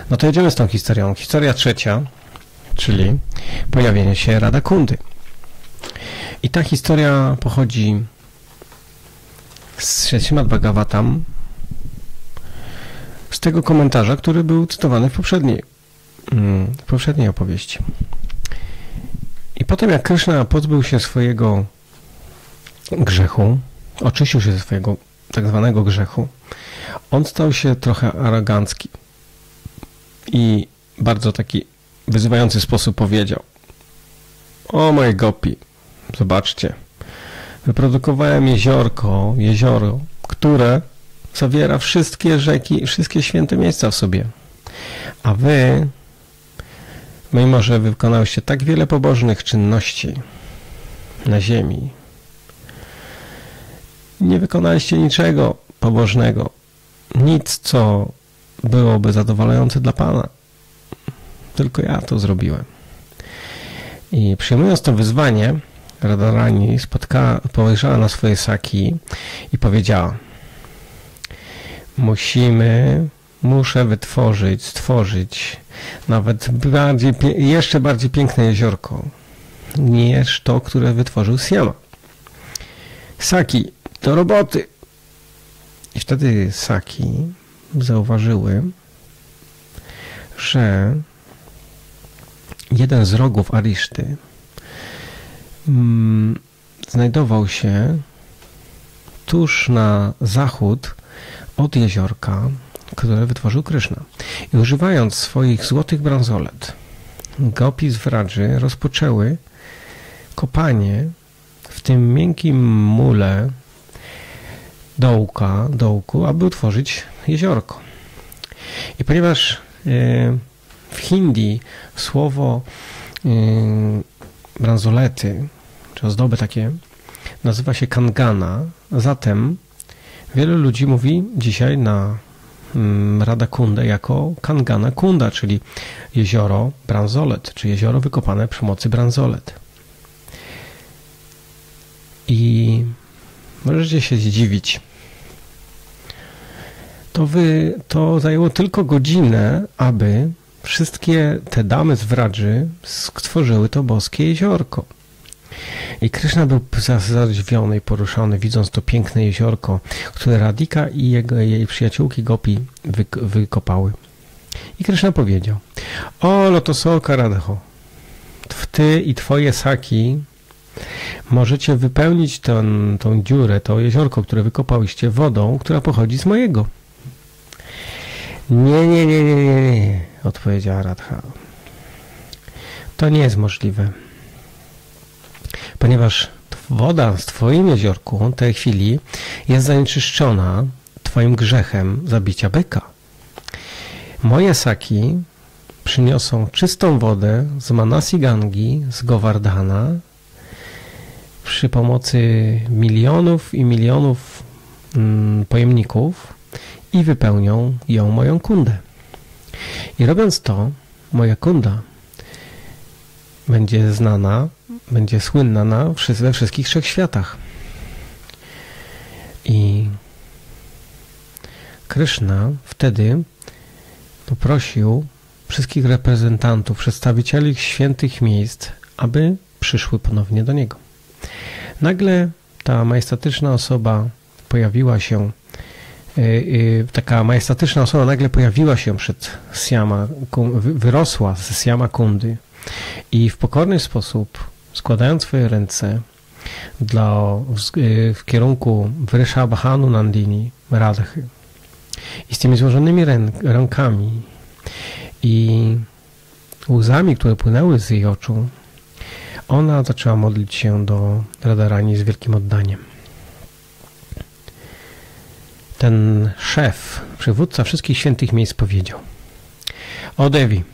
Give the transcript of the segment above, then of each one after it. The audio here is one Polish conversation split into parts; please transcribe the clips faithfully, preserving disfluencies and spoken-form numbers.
No to jedziemy z tą historią. Historia trzecia, czyli pojawienie się Radhakundy. I ta historia pochodzi z Śrimad Bhagavatam, z tego komentarza, który był cytowany w poprzedniej, w poprzedniej opowieści. I potem jak Kryszna pozbył się swojego grzechu, oczyścił się ze swojego tak zwanego grzechu, on stał się trochę arogancki i bardzo taki wyzywający sposób powiedział: o moje gopi, zobaczcie, wyprodukowałem jeziorko, jezioro, które zawiera wszystkie rzeki, wszystkie święte miejsca w sobie. A wy, mimo że wykonałyście tak wiele pobożnych czynności na ziemi, nie wykonaliście niczego pobożnego, nic, co byłoby zadowalające dla Pana. Tylko ja to zrobiłem. I przyjmując to wyzwanie, Radharani spotkała, spojrzała na swoje saki i powiedziała: musimy, muszę wytworzyć, stworzyć nawet bardziej, jeszcze bardziej piękne jeziorko niż to, które wytworzył Syama. Saki, do roboty! I wtedy saki zauważyły, że jeden z rogów Arishty mm, znajdował się tuż na zachód od jeziorka, które wytworzył Kryszna. I używając swoich złotych bransolet, gopi z Vradży rozpoczęły kopanie w tym miękkim mule dołka, dołku, aby utworzyć jeziorko. I ponieważ w hindi słowo bransolety, czy ozdoby takie, nazywa się kangana, zatem wielu ludzi mówi dzisiaj na Radhakundę jako Kangana Kunda, czyli jezioro bransolet, czy jezioro wykopane przy pomocy bransolet. I możecie się zdziwić. To, wy, to zajęło tylko godzinę, aby wszystkie te damy z Vradży stworzyły to boskie jeziorko. I Kryszna był zadziwiony i poruszony, widząc to piękne jeziorko, które Radhika i jego, jej przyjaciółki Gopi wykopały. I Kryszna powiedział: o lotosoka Radho, ty i twoje saki możecie wypełnić ten, tą dziurę, to jeziorko, które wykopałyście, wodą, która pochodzi z mojego. Nie, nie, nie, nie, nie, nie, odpowiedziała Radha. To nie jest możliwe. Ponieważ woda w twoim jeziorku w tej chwili jest zanieczyszczona twoim grzechem zabicia byka. Moje saki przyniosą czystą wodę z Manasi Gangi, z Govardhana, przy pomocy milionów i milionów mm, pojemników i wypełnią ją moją kundę. I robiąc to, moja kunda będzie znana, będzie słynna na, we wszystkich trzech światach. I Kryszna wtedy poprosił wszystkich reprezentantów, przedstawicieli świętych miejsc, aby przyszły ponownie do niego. Nagle ta majestatyczna osoba pojawiła się, taka majestatyczna osoba nagle pojawiła się przed Syama, wyrosła z Syama Kundy i w pokorny sposób, składając swoje ręce dla, w, w kierunku Vrishabhanu Nandini, Radhy, i z tymi złożonymi rę, rękami i łzami, które płynęły z jej oczu, ona zaczęła modlić się do Radharani z wielkim oddaniem. Ten szef, przywódca wszystkich świętych miejsc powiedział: o Devi,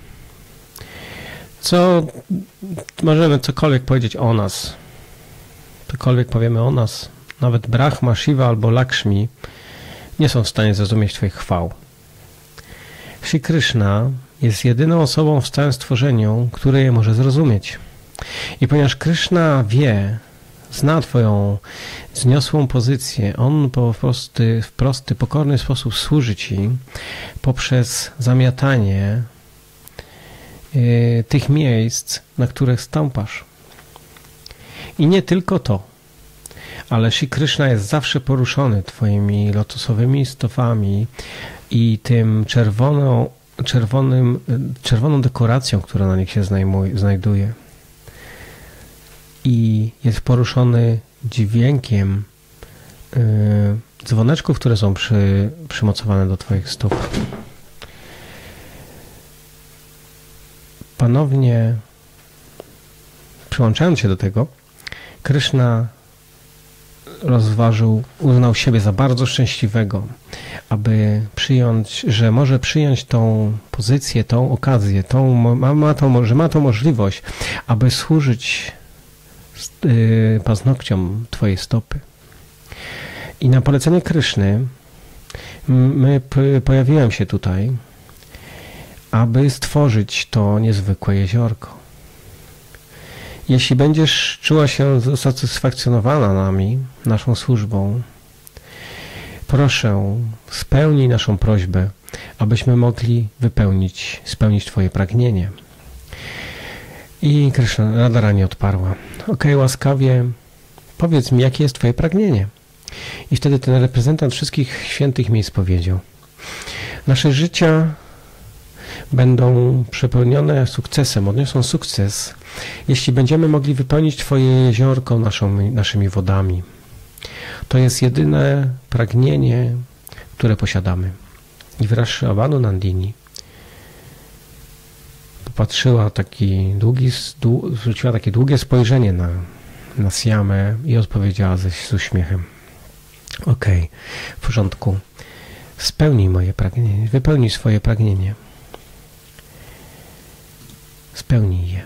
co możemy cokolwiek powiedzieć o nas, cokolwiek powiemy o nas, nawet Brahma, Shiva albo Lakshmi nie są w stanie zrozumieć twoich chwał. Shri Krishna jest jedyną osobą w całym stworzeniu, które je może zrozumieć. I ponieważ Kryszna wie, zna Twoją wzniosłą pozycję. On po prosty, w prosty, pokorny sposób służy Ci poprzez zamiatanie y, tych miejsc, na których stąpasz. I nie tylko to, ale Shri Krishna jest zawsze poruszony Twoimi lotosowymi stopami i tym czerwoną, czerwonym, czerwoną dekoracją, która na nich się znajduje. I jest poruszony dźwiękiem yy, dzwoneczków, które są przy, przymocowane do Twoich stóp. Ponownie przyłączając się do tego, Kryszna rozważył, uznał siebie za bardzo szczęśliwego, aby przyjąć, że może przyjąć tą pozycję, tą okazję, tą, ma, ma tą, że ma tą możliwość, aby służyć yy, paznokciom Twojej stopy. I na polecenie Kryszny my pojawiłem się tutaj, aby stworzyć to niezwykłe jeziorko. Jeśli będziesz czuła się usatysfakcjonowana nami, naszą służbą, proszę, spełnij naszą prośbę, abyśmy mogli wypełnić, spełnić Twoje pragnienie. I Kryszna Radharani odparła. Ok, łaskawie powiedz mi, jakie jest Twoje pragnienie. I wtedy ten reprezentant wszystkich świętych miejsc powiedział. Nasze życia będą przepełnione sukcesem, odniosą sukces, jeśli będziemy mogli wypełnić Twoje jeziorko naszą, naszymi wodami. To jest jedyne pragnienie, które posiadamy. I Vrashabhanu Nandini popatrzyła taki długi, dłu, zwróciła takie długie spojrzenie na, na Syamę i odpowiedziała ze, z uśmiechem. Okej, okay, w porządku. Spełnij moje pragnienie, wypełnij swoje pragnienie. Spełnij je.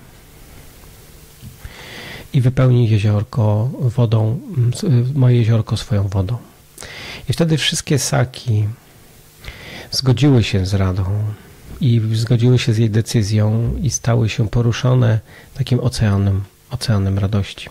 I wypełnij jeziorko wodą, moje jeziorko swoją wodą. I wtedy wszystkie ssaki zgodziły się z Radą i zgodziły się z jej decyzją i stały się poruszone takim oceanem, oceanem radości.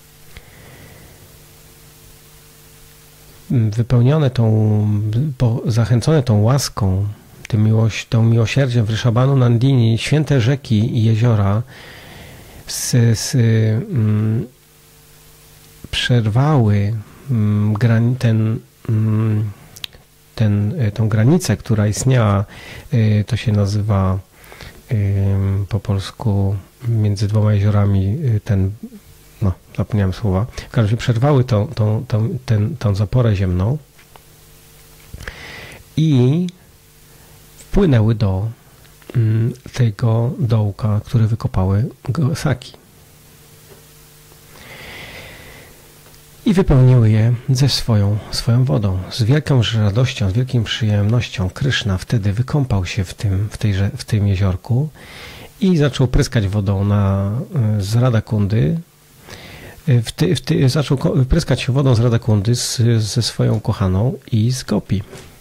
Wypełnione tą, zachęcone tą łaską, tym miłość, tą miłosierdziem Vrashabhanu Nandini, święte rzeki i jeziora z, z, mm, przerwały mm, gran, ten, mm, ten, tą granicę, która istniała, y, to się nazywa y, po polsku między dwoma jeziorami y, ten, no zapomniałem słowa, w każdym razie przerwały tą, tą, tą, ten, tą zaporę ziemną i wpłynęły do tego dołka, który wykopały ssaki. I wypełniły je ze swoją, swoją wodą. Z wielką radością, z wielką przyjemnością Kryszna wtedy wykąpał się w tym, w tejże, w tym jeziorku i zaczął pryskać wodą na, z Radhakundy. W ty, w ty, zaczął pryskać się wodą z Radhakundy z, ze swoją kochaną i z Gopi.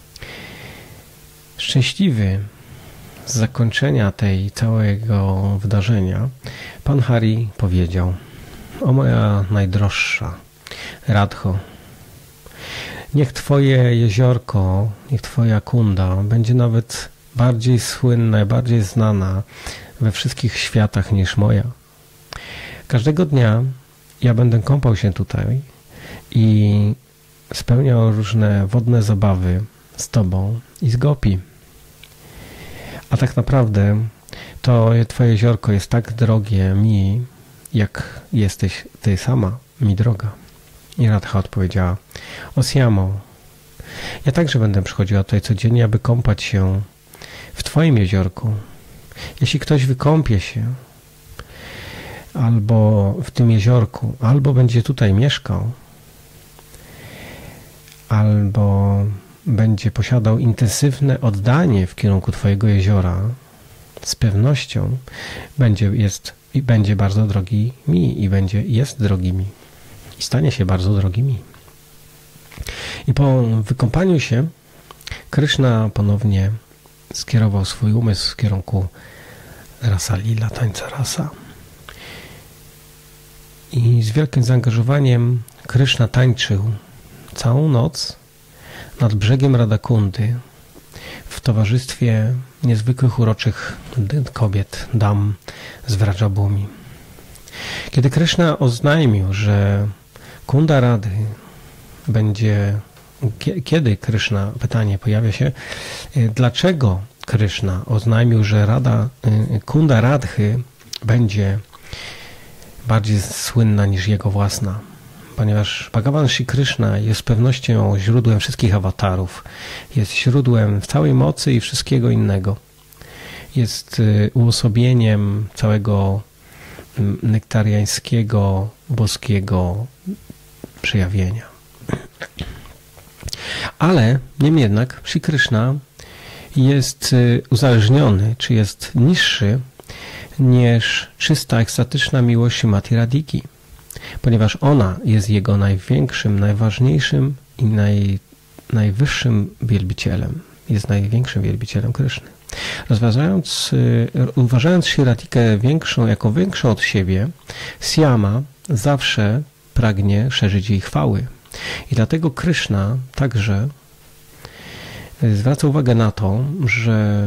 Szczęśliwy z zakończenia tej całego wydarzenia, Pan Hari powiedział: o moja najdroższa Radho, niech Twoje jeziorko, niech Twoja kunda będzie nawet bardziej słynna, bardziej znana we wszystkich światach niż moja. Każdego dnia ja będę kąpał się tutaj i spełniał różne wodne zabawy z Tobą i z Gopi. A tak naprawdę to Twoje jeziorko jest tak drogie mi, jak jesteś Ty sama mi droga. I Radha odpowiedziała: o Syamo, ja także będę przychodziła tutaj codziennie, aby kąpać się w Twoim jeziorku. Jeśli ktoś wykąpie się albo w tym jeziorku, albo będzie tutaj mieszkał, albo będzie posiadał intensywne oddanie w kierunku Twojego jeziora, z pewnością będzie, jest, i będzie bardzo drogi mi i będzie, jest drogi mi i stanie się bardzo drogi mi. I po wykąpaniu się Kryszna ponownie skierował swój umysł w kierunku Rasa Lila, tańca rasa. i z wielkim zaangażowaniem Kryszna tańczył całą noc nad brzegiem Radakundy w towarzystwie niezwykłych uroczych kobiet, dam z Vrajabhumi. Kiedy Kryszna oznajmił, że Kunda Radhy będzie... Kiedy Kryszna, pytanie pojawia się, dlaczego Kryszna oznajmił, że Rada, Kunda Radhy będzie bardziej słynna niż jego własna? Ponieważ Bhagavan Shri Krishna jest z pewnością źródłem wszystkich awatarów, jest źródłem całej mocy i wszystkiego innego. Jest uosobieniem całego nektariańskiego, boskiego przejawienia. Ale niemniej jednak Shri Krishna jest uzależniony, czy jest niższy niż czysta, ekstatyczna miłość Śrimati Radhiki, ponieważ ona jest jego największym, najważniejszym i naj, najwyższym wielbicielem. Jest największym wielbicielem Kryszny. Rozważając, uważając Shri Radhikę większą, jako większą od siebie, Syama zawsze pragnie szerzyć jej chwały. I dlatego Kryszna także zwraca uwagę na to, że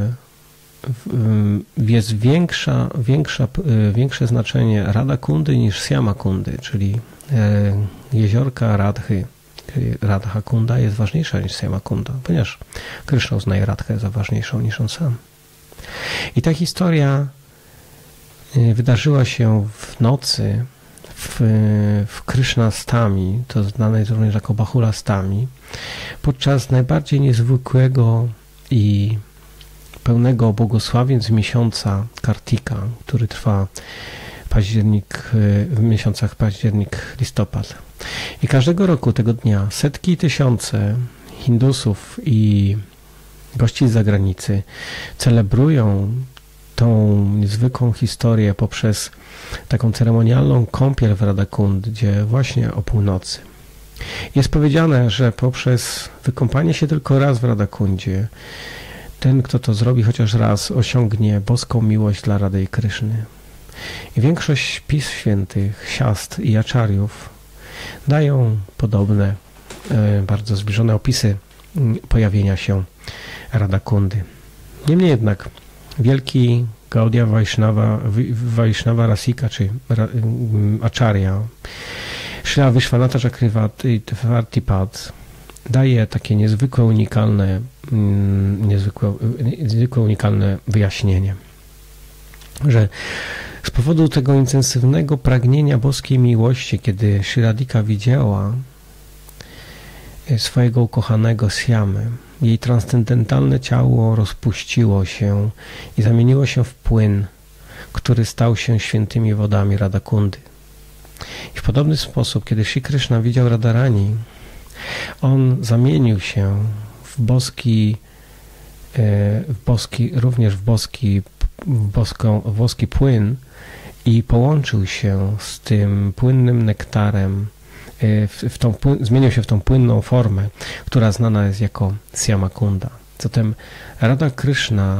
jest większa, większa, większe znaczenie Radhakundy niż Syamakundy, czyli jeziorka Radhy. Radha Kunda jest ważniejsza niż Syamakunda, ponieważ Kryszna uznaje Radhę za ważniejszą niż on sam. I ta historia wydarzyła się w nocy w, w Krishnastami, to znane jest również jako Bahulastami, podczas najbardziej niezwykłego i pełnego błogosławieństw miesiąca Kartika, który trwa październik, w miesiącach październik-listopad. I każdego roku tego dnia setki i tysiące Hindusów i gości z zagranicy celebrują tą niezwykłą historię poprzez taką ceremonialną kąpiel w Radhakund, gdzie właśnie o północy. Jest powiedziane, że poprzez wykąpanie się tylko raz w Radhakundzie ten, kto to zrobi chociaż raz, osiągnie boską miłość dla Radhy i Kryszny. I większość pism świętych, siastr i aczariów dają podobne, bardzo zbliżone opisy pojawienia się Radhakundy. Niemniej jednak wielki Gaudiya Vaishnava, Vaishnava Rasika, czy Acharya, Śrila Vishwanatha Chakravartipad daje takie niezwykłe, unikalne, niezwykłe, niezwykłe, unikalne wyjaśnienie, że z powodu tego intensywnego pragnienia boskiej miłości, kiedy Shri Radhika widziała swojego ukochanego Syamy, jej transcendentalne ciało rozpuściło się i zamieniło się w płyn, który stał się świętymi wodami Radhakundy. I w podobny sposób, kiedy Shri Krishna widział Radharani, on zamienił się w boski, w boski również w boski, w boską, w boski płyn i połączył się z tym płynnym nektarem, w, w tą, zmienił się w tą płynną formę, która znana jest jako Syamakunda. Zatem Radha Kryszna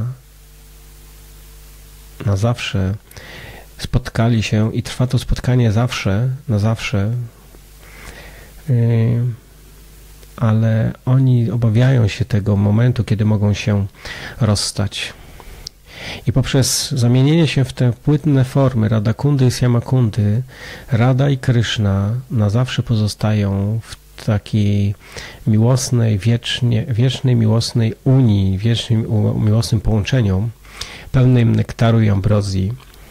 na zawsze spotkali się i trwa to spotkanie zawsze, na zawsze, yy, ale oni obawiają się tego momentu, kiedy mogą się rozstać. I poprzez zamienienie się w te płynne formy Radhakundy i Syamakundy, Radha i Kryszna na zawsze pozostają w takiej miłosnej, wiecznie, wiecznej miłosnej unii, wiecznym miłosnym połączeniu, pełnym nektaru i ambrozji.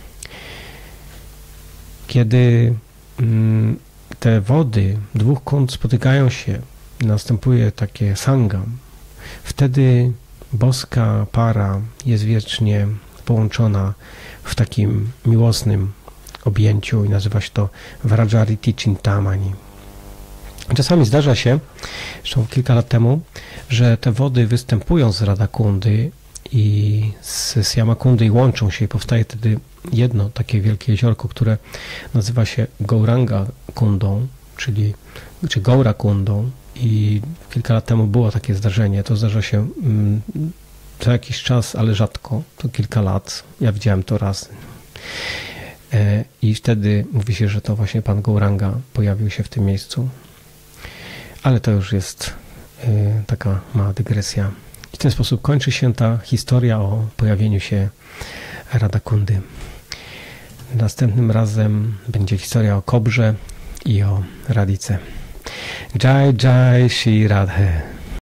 Kiedy mm, te wody dwóch kąt spotykają się, następuje takie sangam, wtedy boska para jest wiecznie połączona w takim miłosnym objęciu i nazywa się to Vrajariti Chintamani. Czasami zdarza się, zresztą kilka lat temu, że te wody występują z Radhakundy i z Syamakundy i łączą się i powstaje wtedy jedno takie wielkie jeziorko, które nazywa się Gauranga Kundą, czyli czy Gaura Kundą. I kilka lat temu było takie zdarzenie. To zdarza się mm, co jakiś czas, ale rzadko. To kilka lat. Ja widziałem to raz. i wtedy mówi się, że to właśnie pan Gauranga pojawił się w tym miejscu. Ale to już jest taka mała dygresja. I w ten sposób kończy się ta historia o pojawieniu się Radhakundy. Następnym razem będzie historia o kobrze i o Radice. Jai Jai Shri Radhe.